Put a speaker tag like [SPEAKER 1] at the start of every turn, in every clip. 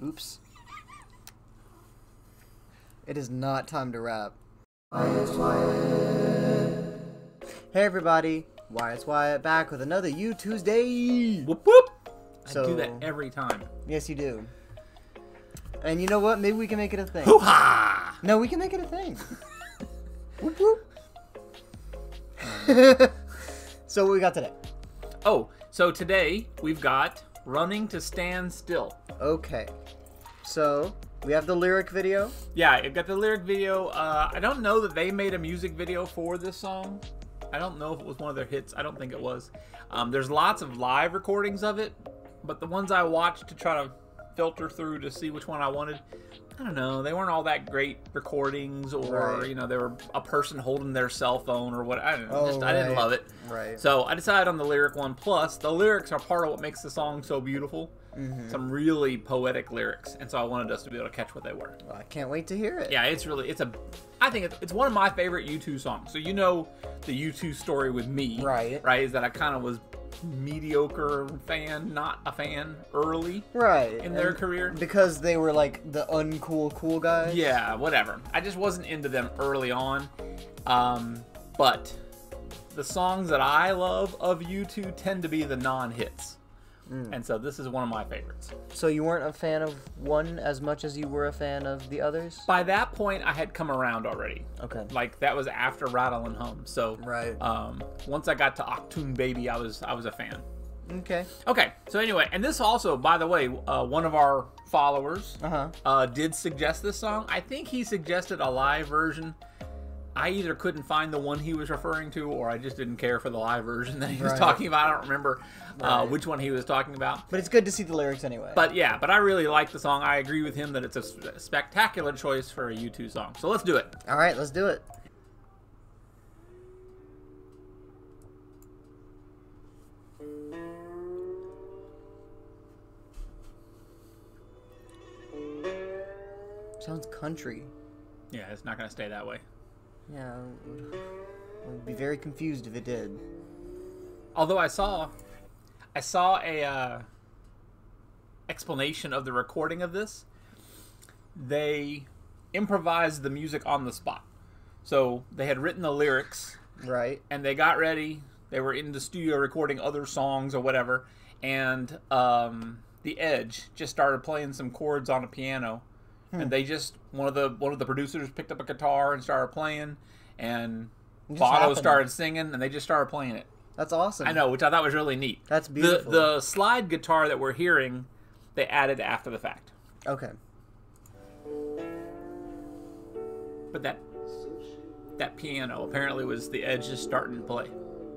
[SPEAKER 1] Oops. It is not time to rap. Hey everybody, Wyatt's Wyatt back with another You Tuesday.
[SPEAKER 2] Whoop whoop!
[SPEAKER 1] So,
[SPEAKER 2] I do that every time.
[SPEAKER 1] Yes, you do. And you know what? Maybe we can make it a thing.
[SPEAKER 2] Hoo-ha!
[SPEAKER 1] No, we can make it a thing. Whoop whoop. So what we got today?
[SPEAKER 2] Oh, so today we've got Running to Stand Still.
[SPEAKER 1] Okay. So we have the lyric video.
[SPEAKER 2] Yeah, you've got the lyric video. I don't know that they made a music video for this song. I don't know if it was one of their hits. I don't think it was. There's lots of live recordings of it, but the ones I watched to try to filter through to see which one I wanted, I don't know. They weren't all that great recordings, or
[SPEAKER 1] Right.
[SPEAKER 2] you know, they were a person holding their cell phone or what. I don't know.
[SPEAKER 1] Oh,
[SPEAKER 2] Just I didn't
[SPEAKER 1] right.
[SPEAKER 2] love it.
[SPEAKER 1] Right.
[SPEAKER 2] So I decided on the lyric one. Plus, the lyrics are part of what makes the song so beautiful.
[SPEAKER 1] Mm-hmm.
[SPEAKER 2] Some really poetic lyrics, and so I wanted us to be able to catch what they were.
[SPEAKER 1] Well, I can't wait to hear it.
[SPEAKER 2] Yeah, I think it's one of my favorite U2 songs. So you know the U2 story with me,
[SPEAKER 1] Right.
[SPEAKER 2] Right, is that I kind of was mediocre fan, not a fan early
[SPEAKER 1] Right.
[SPEAKER 2] in their
[SPEAKER 1] And
[SPEAKER 2] career.
[SPEAKER 1] because they were like the uncool cool guys.
[SPEAKER 2] Yeah, whatever. I just wasn't into them early on. But the songs that I love of U2 tend to be the non-hits. And so this is one of my favorites.
[SPEAKER 1] So you weren't a fan of one as much as you were a fan of the others?
[SPEAKER 2] By that point, I had come around already.
[SPEAKER 1] Okay.
[SPEAKER 2] Like that was after Rattlin' Hum. So
[SPEAKER 1] Right.
[SPEAKER 2] once I got to Achtung Baby, I was a fan.
[SPEAKER 1] Okay.
[SPEAKER 2] Okay, so anyway, and this also, by the way, one of our followers did suggest this song. I think he suggested a live version. I either couldn't find the one he was referring to, or I just didn't care for the live version that he was
[SPEAKER 1] Right.
[SPEAKER 2] talking about. I don't remember
[SPEAKER 1] Right.
[SPEAKER 2] which one he was talking about.
[SPEAKER 1] But it's good to see the lyrics anyway.
[SPEAKER 2] But yeah, but I really like the song. I agree with him that it's a spectacular choice for a U2 song. So let's do it.
[SPEAKER 1] All right, let's do it. Sounds country.
[SPEAKER 2] Yeah, it's not going to stay that way.
[SPEAKER 1] Yeah, I'd be very confused if it did.
[SPEAKER 2] Although I saw a explanation of the recording of this. They improvised the music on the spot. So they had written the lyrics,
[SPEAKER 1] Right.
[SPEAKER 2] and they got ready. They were in the studio recording other songs or whatever, and The Edge just started playing some chords on a piano, and they just one of the producers picked up a guitar and started playing, and
[SPEAKER 1] It just
[SPEAKER 2] Bono
[SPEAKER 1] happened.
[SPEAKER 2] started singing, and they just started playing it.
[SPEAKER 1] That's awesome.
[SPEAKER 2] I know, which I thought was really neat.
[SPEAKER 1] That's beautiful.
[SPEAKER 2] The slide guitar that we're hearing, they added after the fact.
[SPEAKER 1] Okay.
[SPEAKER 2] But that piano apparently was The Edge just starting to play.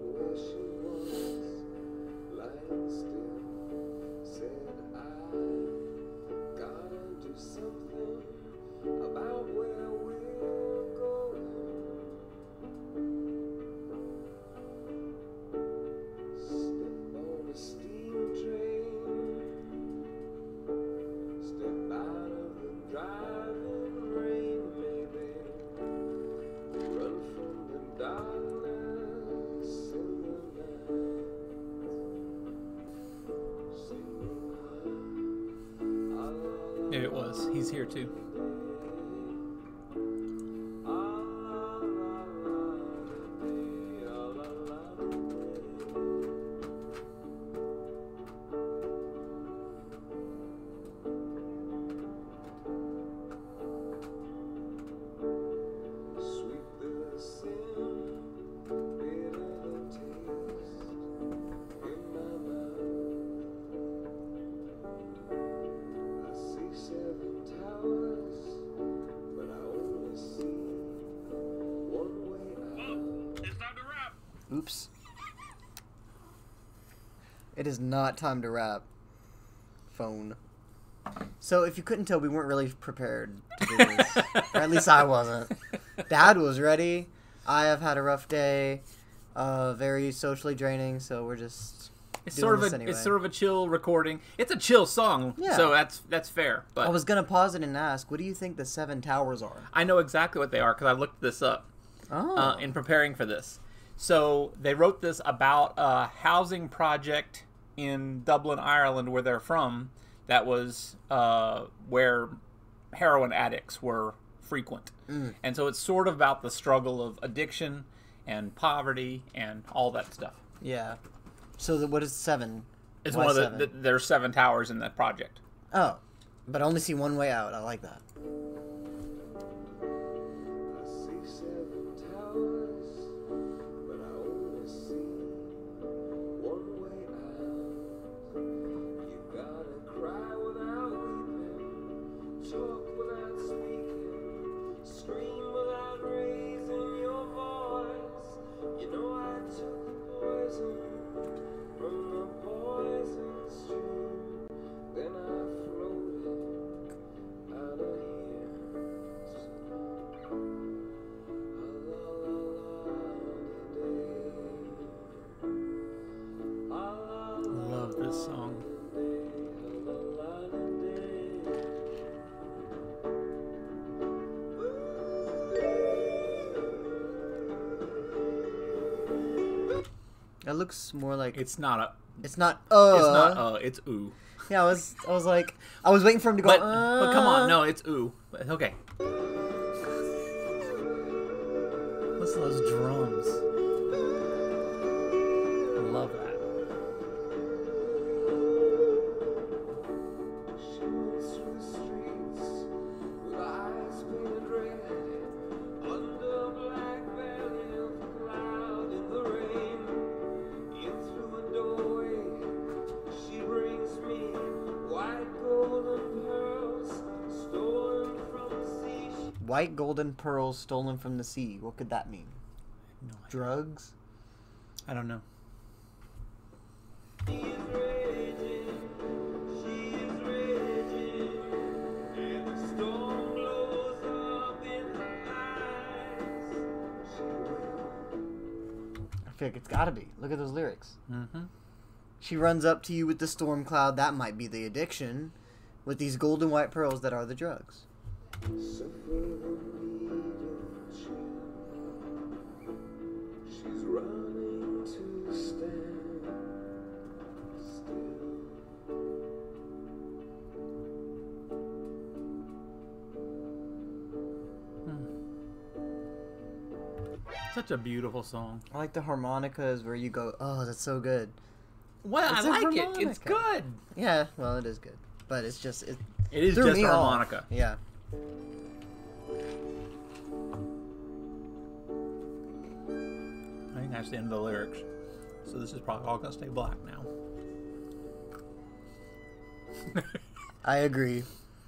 [SPEAKER 2] Yeah, it was. He's here too.
[SPEAKER 1] Oops. It is not time to rap. Phone. So if you couldn't tell, we weren't really prepared to do this. Or at least I wasn't. Dad was ready. I have had a rough day. Very socially draining, so we're just
[SPEAKER 2] It's
[SPEAKER 1] doing
[SPEAKER 2] sort of
[SPEAKER 1] this
[SPEAKER 2] a
[SPEAKER 1] anyway.
[SPEAKER 2] it's sort of a chill recording. It's a chill song,
[SPEAKER 1] Yeah.
[SPEAKER 2] so that's fair. But
[SPEAKER 1] I was gonna pause it and ask, what do you think the Seven Towers are?
[SPEAKER 2] I know exactly what they are because I looked this up
[SPEAKER 1] Oh.
[SPEAKER 2] in preparing for this. So they wrote this about a housing project in Dublin, Ireland, where they're from, that was where heroin addicts were frequent. And so it's sort of about the struggle of addiction and poverty and all that stuff.
[SPEAKER 1] Yeah. So what is 7?
[SPEAKER 2] It's
[SPEAKER 1] Why
[SPEAKER 2] one of
[SPEAKER 1] 7?
[SPEAKER 2] there's 7 towers in that project.
[SPEAKER 1] Oh, but I only see one way out. I like that.
[SPEAKER 3] I see 7 towers, but I only see one way out. You gotta cry without weeping, talk without speaking, scream without raising your voice. You know I took the poison from the poison stream, then I floated out of here.
[SPEAKER 2] I love this song.
[SPEAKER 1] It looks more like
[SPEAKER 2] It's not a.
[SPEAKER 1] it's not.
[SPEAKER 2] It's not. It's ooh.
[SPEAKER 1] Yeah, I was like, I was waiting for him to go.
[SPEAKER 2] But come on, no, it's ooh. But, okay. Listen to those drums. I love that.
[SPEAKER 3] She went through the streets with eyes painted red, under a black veil of cloud in the rain. In through a doorway, she brings me white golden pearls stolen from the sea.
[SPEAKER 1] White golden pearls stolen from the sea. What could that mean?
[SPEAKER 2] No idea.
[SPEAKER 1] Drugs?
[SPEAKER 2] I don't know.
[SPEAKER 3] She is raging, and the storm blows up in her eyes. She will.
[SPEAKER 1] I feel like it's gotta be. Look at those lyrics.
[SPEAKER 2] Mm-hmm.
[SPEAKER 1] She runs up to you with the storm cloud. That might be the addiction. With these golden white pearls that are the drugs.
[SPEAKER 3] Suffer the medium chill. She's running to stand still.
[SPEAKER 2] Such a beautiful song.
[SPEAKER 1] I like the harmonicas where you go, oh, that's so good.
[SPEAKER 2] Well,
[SPEAKER 1] It's a
[SPEAKER 2] I like it. It's
[SPEAKER 1] harmonica.
[SPEAKER 2] good.
[SPEAKER 1] Yeah, well, it is good. But it's just...
[SPEAKER 2] It is
[SPEAKER 1] threw
[SPEAKER 2] just
[SPEAKER 1] me
[SPEAKER 2] a
[SPEAKER 1] off.
[SPEAKER 2] harmonica.
[SPEAKER 1] Yeah.
[SPEAKER 2] I think that's the end of the lyrics. So this is probably all gonna stay black now.
[SPEAKER 1] I agree.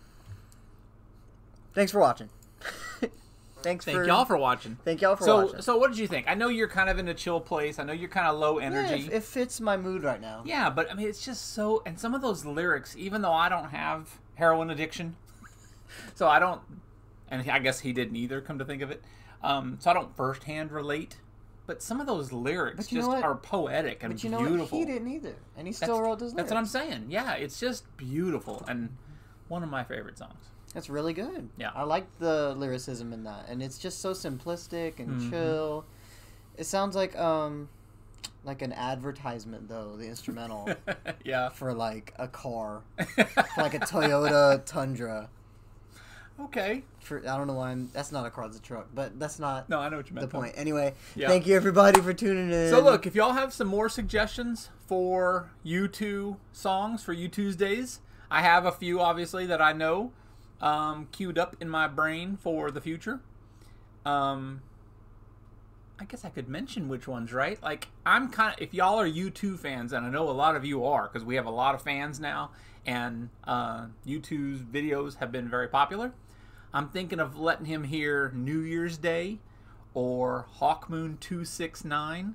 [SPEAKER 1] Thanks for watching.
[SPEAKER 2] Thank y'all for watching.
[SPEAKER 1] Thank y'all for
[SPEAKER 2] So,
[SPEAKER 1] watching.
[SPEAKER 2] so what did you think? I know you're kind of in a chill place. I know you're kind of low
[SPEAKER 1] Yeah,
[SPEAKER 2] energy.
[SPEAKER 1] it fits my mood right now.
[SPEAKER 2] Yeah, but I mean, it's just so. And some of those lyrics, even though I don't have heroin addiction, so I don't, and I guess he didn't either. Come to think of it, so I don't firsthand relate. But some of those lyrics
[SPEAKER 1] But you
[SPEAKER 2] just
[SPEAKER 1] know what?
[SPEAKER 2] are poetic and
[SPEAKER 1] But you know
[SPEAKER 2] beautiful.
[SPEAKER 1] what? He didn't either. And he still wrote his lyrics.
[SPEAKER 2] That's what I'm saying. Yeah, it's just beautiful and one of my favorite songs.
[SPEAKER 1] That's really good.
[SPEAKER 2] Yeah.
[SPEAKER 1] I like the lyricism in that. And it's just so simplistic and
[SPEAKER 2] Mhm.
[SPEAKER 1] chill. It sounds like an advertisement, though, the instrumental,
[SPEAKER 2] Yeah.
[SPEAKER 1] for, like, a car. For, like, a Toyota Tundra.
[SPEAKER 2] Okay.
[SPEAKER 1] I don't know why that's not a car, it's a truck. But that's not
[SPEAKER 2] No, I know what you
[SPEAKER 1] the
[SPEAKER 2] meant. though.
[SPEAKER 1] point. Anyway,
[SPEAKER 2] Yeah.
[SPEAKER 1] thank you, everybody, for tuning in.
[SPEAKER 2] So look, if y'all have some more suggestions for U2 songs for U2's I have a few obviously that I know queued up in my brain for the future. I guess I could mention which ones, right? Like I'm kind of, if y'all are U2 fans, and I know a lot of you are because we have a lot of fans now, and U2's videos have been very popular. I'm thinking of letting him hear New Year's Day or Hawkmoon 269,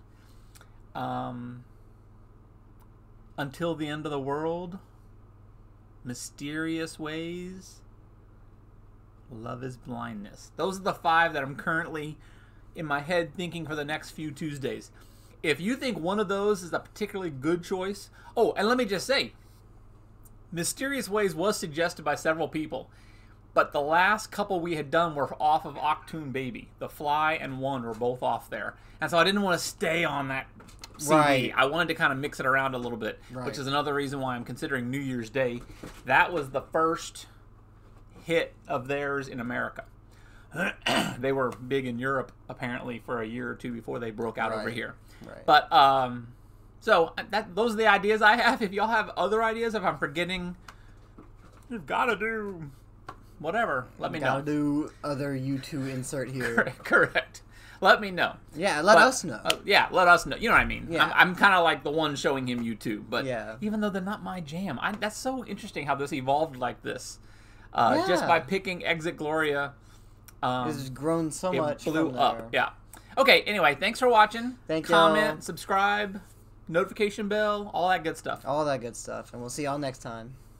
[SPEAKER 2] Until the End of the World, Mysterious Ways, Love is Blindness. Those are the 5 that I'm currently in my head thinking for the next few Tuesdays. If you think one of those is a particularly good choice... Oh, and let me just say, Mysterious Ways was suggested by several people. But the last couple we had done were off of Octoon Baby. The Fly and One were both off there. And so I didn't want to stay on that CD.
[SPEAKER 1] Right.
[SPEAKER 2] I wanted to kind of mix it around a little bit,
[SPEAKER 1] Right.
[SPEAKER 2] which is another reason why I'm considering New Year's Day. That was the first hit of theirs in America. They were big in Europe apparently for a year or two before they broke out over
[SPEAKER 1] Right.
[SPEAKER 2] here.
[SPEAKER 1] Right.
[SPEAKER 2] But so those are the ideas I have. If y'all have other ideas, if I'm forgetting, you've got to do whatever. Let me know.
[SPEAKER 1] Gotta do other U2 insert here.
[SPEAKER 2] Correct. Let me know.
[SPEAKER 1] Yeah, let
[SPEAKER 2] But,
[SPEAKER 1] us know.
[SPEAKER 2] Yeah, let us know. You know what I mean?
[SPEAKER 1] Yeah.
[SPEAKER 2] I'm kind of like the one showing him YouTube, but
[SPEAKER 1] Yeah.
[SPEAKER 2] even though they're not my jam, that's so interesting how this evolved like this. Just
[SPEAKER 1] Yeah.
[SPEAKER 2] by picking Exit Gloria,
[SPEAKER 1] It's grown so
[SPEAKER 2] it
[SPEAKER 1] much.
[SPEAKER 2] blew
[SPEAKER 1] from
[SPEAKER 2] up.
[SPEAKER 1] there.
[SPEAKER 2] Yeah. Okay. Anyway, thanks for watching.
[SPEAKER 1] Thank
[SPEAKER 2] Comment,
[SPEAKER 1] y'all.
[SPEAKER 2] subscribe, notification bell, all that good stuff.
[SPEAKER 1] All that good stuff. And we'll see y'all next time.